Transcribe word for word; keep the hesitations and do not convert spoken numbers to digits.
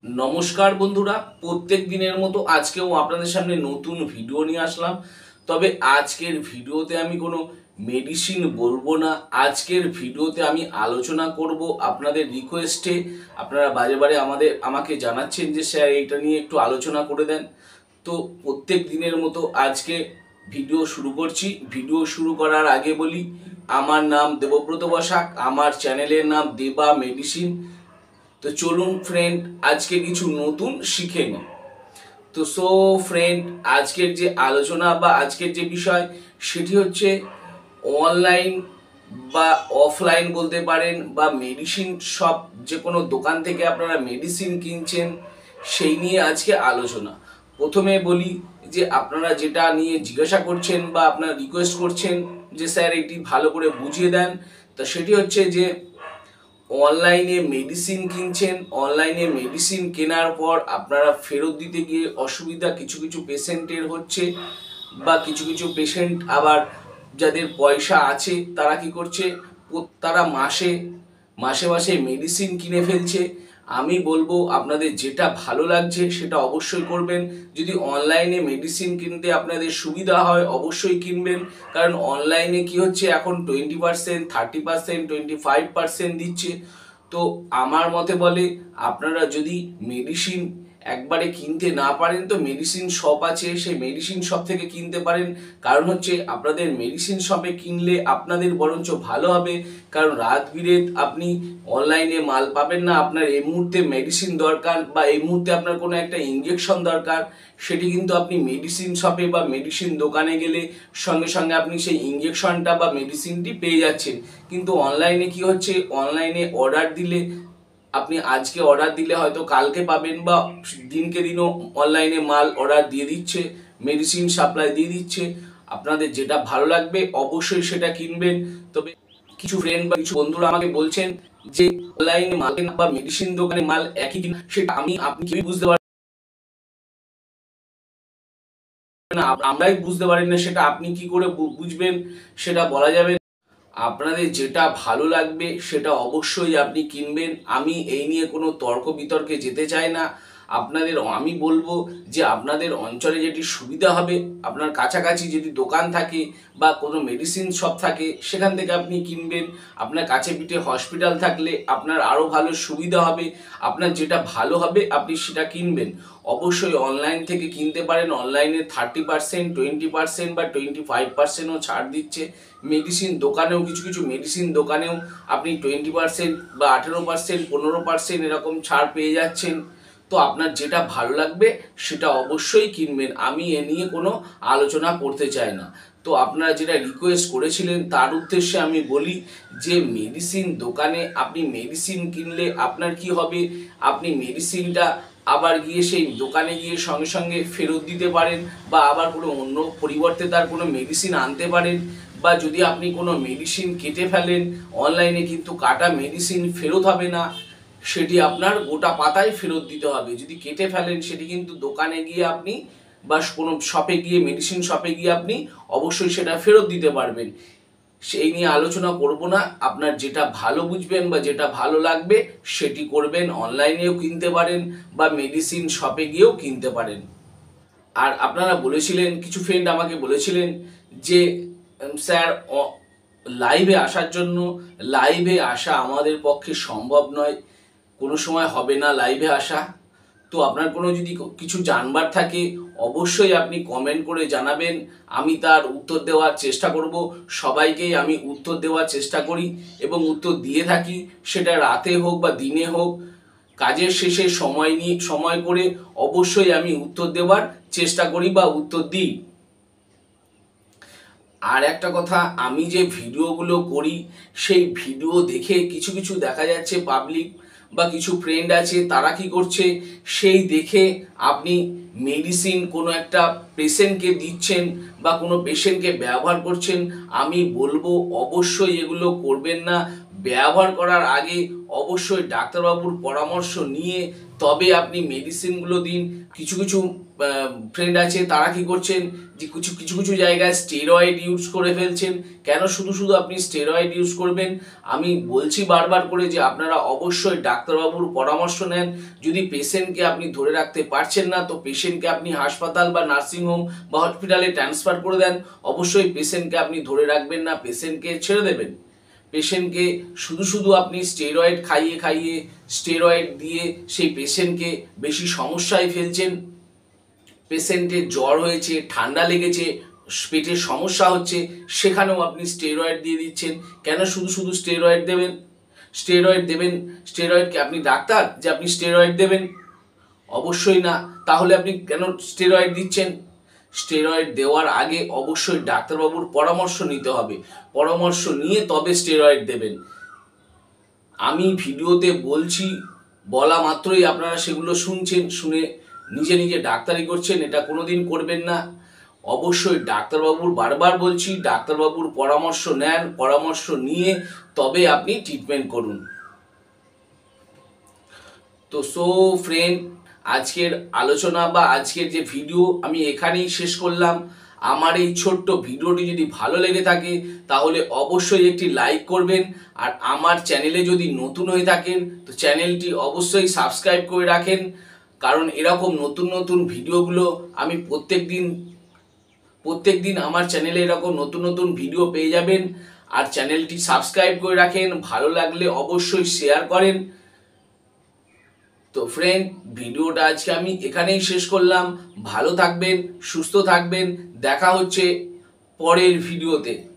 नमस्कार बंधुरा प्रत्येक दिनेर मतो आजकेও আপনাদের সামনে নতুন ভিডিও নিয়ে আসলাম। তবে আজকের ভিডিওতে আমি কোনো মেডিসিন বলবো না। আজকের ভিডিওতে আমি আলোচনা করব আপনাদের রিকোয়েস্টে। আপনারা বারে বারে আমাদের আমাকে জানাচ্ছেন যে স্যার এইটা নিয়ে একটু আলোচনা করে দেন। তো প্রত্যেক দিনের মতো আজকে ভিডিও শুরু করছি। ভিডিও শুরু করার আগে বলি, আমার নাম দেবব্রত বসাক, আমার চ্যানেলের নাম দেবা মেডিসিন। তো চলুন ফ্রেন্ড, আজকে কিছু নতুন শিখে নিই। তো সো ফ্রেন্ড, আজকের যে আলোচনা বা আজকের যে বিষয় সেটি হচ্ছে অনলাইন বা অফলাইন বলতে পারেন, বা মেডিসিন শপ, যে কোনো দোকান থেকে আপনারা মেডিসিন কিনছেন সেই নিয়ে আজকে আলোচনা। প্রথমে বলি যে আপনারা যেটা নিয়ে জিজ্ঞাসা করছেন বা আপনারা রিকোয়েস্ট করছেন যে স্যার এটি ভালো করে বুঝিয়ে দেন, তা সেটি হচ্ছে যে অনলাইনে মেডিসিন কিনছেন, অনলাইনে মেডিসিন কেনার পর আপনারা ফেরত দিতে গিয়ে অসুবিধা কিছু কিছু পেশেন্টের হচ্ছে, বা কিছু কিছু পেশেন্ট আবার যাদের পয়সা আছে তারা কি করছে, তারা মাসে মাসে মাসে মেডিসিন কিনে ফেলছে। আমি বলবো আপনাদের যেটা ভালো লাগছে সেটা অবশ্যই করবেন। যদি অনলাইনে মেডিসিন কিনতে আপনাদের সুবিধা হয় অবশ্যই কিনবেন, কারণ অনলাইনে কি হচ্ছে এখন twenty percent thirty percent twenty five percent দিচ্ছে। তো আমার মতে বলে আপনারা যদি মেডিসিন একবারে কিনতে না পারেন তো মেডিসিন শপ আছে, সেই মেডিসিন শপ থেকে কিনতে পারেন। কারণ হচ্ছে আপনাদের মেডিসিন শপে কিনলে আপনাদের বরঞ্চ ভালো হবে, কারণ রাত বিরেত আপনি অনলাইনে মাল পাবেন না। আপনার এই মুহূর্তে মেডিসিন দরকার বা এই মুহূর্তে আপনার কোনো একটা ইঞ্জেকশন দরকার, সেটি কিন্তু আপনি মেডিসিন শপে বা মেডিসিন দোকানে গেলে সঙ্গে সঙ্গে আপনি সেই ইঞ্জেকশনটা বা মেডিসিনটি পেয়ে যাচ্ছেন। কিন্তু অনলাইনে কি হচ্ছে, অনলাইনে অর্ডার দিলে আপনি আজকে অর্ডার দিলে হয়তো কালকে পাবেন, বা দিনকে দিনও অনলাইনে মাল অর্ডার দিয়ে দিচ্ছে, মেডিসিন সাপ্লাই দিয়ে দিচ্ছে। আপনাদের যেটা ভালো লাগবে অবশ্যই সেটা কিনবেন। তবে কিছু ফ্রেন্ড বা কিছু বন্ধুরা আমাকে বলছেন যে অনলাইনে মাল বা মেডিসিন দোকানে মাল একই কিনা, সেটা আমি আপনি কি বুঝতে পারবেন না, আমরাই বুঝতে পারি না, সেটা আপনি কি করে বুঝবেন সেটা বলা যাবে। আপনাদের যেটা ভালো লাগবে সেটা অবশ্যই আপনি কিনবেন। আমি এই নিয়ে কোনো তর্ক বিতর্কে যেতে চাই না। আপনাদের আমি বলবো যে আপনাদের অঞ্চলে যেটি সুবিধা হবে, আপনার কাছাকাছি যদি দোকান থাকে বা কোনো মেডিসিন শপ থাকে সেখান থেকে আপনি কিনবেন। আপনার কাছে পিঠে হসপিটাল থাকলে আপনার আরও ভালো সুবিধা হবে। আপনার যেটা ভালো হবে আপনি সেটা কিনবেন। অবশ্যই অনলাইন থেকে কিনতে পারেন। অনলাইনে থার্টি পার্সেন্ট টোয়েন্টি পার্সেন্ট বা টোয়েন্টি ফাইভ পার্সেন্টও ছাড় দিচ্ছে। মেডিসিন দোকানেও কিছু কিছু মেডিসিন দোকানেও আপনি টোয়েন্টি পার্সেন্ট বা আঠেরো পার্সেন্ট পনেরো পার্সেন্ট এরকম ছাড় পেয়ে যাচ্ছেন। তো আপনার যেটা ভালো লাগবে সেটা অবশ্যই কিনবেন। আমি এ নিয়ে কোনো আলোচনা করতে চাই না। তো আপনারা যেটা রিকোয়েস্ট করেছিলেন তার উদ্দেশ্যে আমি বলি যে মেডিসিন দোকানে আপনি মেডিসিন কিনলে আপনার কি হবে, আপনি মেডিসিনটা আবার গিয়ে সেই দোকানে গিয়ে সঙ্গে সঙ্গে ফেরত দিতে পারেন, বা আবার কোনো অন্য পরিবর্তে তার কোনো মেডিসিন আনতে পারেন। বা যদি আপনি কোনো মেডিসিন কেটে ফেলেন অনলাইনে, কিন্তু কাটা মেডিসিন ফেরত হবে না, সেটি আপনার গোটা পাতায় ফেরত দিতে হবে। যদি কেটে ফেলেন সেটি কিন্তু দোকানে গিয়ে আপনি বা কোনো শপে গিয়ে মেডিসিন শপে গিয়ে আপনি অবশ্যই সেটা ফেরত দিতে পারবেন। সেই নিয়ে আলোচনা করব না। আপনার যেটা ভালো বুঝবেন বা যেটা ভালো লাগবে সেটি করবেন। অনলাইনেও কিনতে পারেন বা মেডিসিন শপে গিয়েও কিনতে পারেন। আর আপনারা বলেছিলেন, কিছু ফ্রেন্ড আমাকে বলেছিলেন যে স্যার লাইভে আসার জন্য, লাইভে আসা আমাদের পক্ষে সম্ভব নয়, কোনো সময় হবে না লাইভে আসা। তো আপনার কোনো যদি কিছু জানবার থাকে অবশ্যই আপনি কমেন্ট করে জানাবেন, আমি তার উত্তর দেওয়ার চেষ্টা করব। সবাইকেই আমি উত্তর দেওয়ার চেষ্টা করি এবং উত্তর দিয়ে থাকি, সেটা রাতে হোক বা দিনে হোক। কাজের শেষে সময় নিয়ে সময় করে অবশ্যই আমি উত্তর দেওয়ার চেষ্টা করি বা উত্তর দিই। আর একটা কথা, আমি যে ভিডিওগুলো করি সেই ভিডিও দেখে কিছু কিছু দেখা যাচ্ছে পাবলিক বা কিছু ফ্রেন্ড আছে তারা কি করছে, সেই দেখে আপনি মেডিসিন কোনো একটা পেশেন্টকে দিচ্ছেন বা কোনো পেশেন্টকে ব্যবহার করছেন। আমি বলবো অবশ্যই এগুলো করবেন না। ব্যবহার করার আগে অবশ্যই ডাক্তারবাবুর পরামর্শ নিয়ে তবে আপনি মেডিসিনগুলো দিন। কিছু কিছু ফ্রেন্ড আছে তারা কি করছেন যে কিছু কিছু কিছু জায়গায় স্টেরয়েড ইউজ করে ফেলছেন। কেন শুধু শুধু আপনি স্টেরয়েড ইউজ করবেন? আমি বলছি বারবার করে যে আপনারা অবশ্যই ডাক্তারবাবুর পরামর্শ নেন। যদি পেশেন্টকে আপনি ধরে রাখতে পারছেন না, তো পেশেন্টকে আপনি হাসপাতাল বা নার্সিংহোম বা হসপিটালে ট্রান্সফার করে দেন। অবশ্যই পেশেন্টকে আপনি ধরে রাখবেন না, পেশেন্টকে ছেড়ে দেবেন। পেশেন্টকে শুধু শুধু আপনি স্টেরয়েড খাইয়ে খাইয়ে স্টেরয়েড দিয়ে সেই পেশেন্টকে বেশি সমস্যায় ফেলছেন। পেশেন্টের জ্বর হয়েছে, ঠান্ডা লেগেছে, পেটের সমস্যা হচ্ছে, সেখানেও আপনি স্টেরয়েড দিয়ে দিচ্ছেন। কেন শুধু শুধু স্টেরয়েড দেবেন? স্টেরয়েড দেবেন স্টেরয়েডকে আপনি ডাক্তার যে আপনি স্টেরয়েড দেবেন? অবশ্যই না। তাহলে আপনি কেন স্টেরয়েড দিচ্ছেন? স্টেরয়েড দেওয়ার আগে অবশ্যই ডাক্তারবাবুর পরামর্শ নিতে হবে। পরামর্শ নিয়ে তবে স্টেরয়েড দেবেন। আমি ভিডিওতে বলছি, বলা মাত্রই আপনারা সেগুলো শুনছেন, শুনে নিজে নিজে ডাক্তারি করছেন, এটা কোনোদিন করবেন না। অবশ্যই ডাক্তারবাবুর, বারবার বলছি, ডাক্তারবাবুর পরামর্শ নেন, পরামর্শ নিয়ে তবে আপনি ট্রিটমেন্ট করুন। তো সো ফ্রেন্ড, আজকের আলোচনা বা আজকের যে ভিডিও আমি এখানেই শেষ করলাম। আমার এই ছোট্ট ভিডিওটি যদি ভালো লেগে থাকে তাহলে অবশ্যই একটি লাইক করবেন। আর আমার চ্যানেলে যদি নতুন হয়ে থাকেন তো চ্যানেলটি অবশ্যই সাবস্ক্রাইব করে রাখেন, কারণ এরকম নতুন নতুন ভিডিওগুলো আমি প্রত্যেক দিন প্রত্যেক দিন আমার চ্যানেলে এরকম নতুন নতুন ভিডিও পেয়ে যাবেন। আর চ্যানেলটি সাবস্ক্রাইব করে রাখেন, ভালো লাগলে অবশ্যই শেয়ার করেন। তো ফ্রেন্ড, ভিডিওটা আজকে আমি এখানেই শেষ করলাম। ভালো থাকবেন, সুস্থ থাকবেন, দেখা হচ্ছে পরের ভিডিওতে।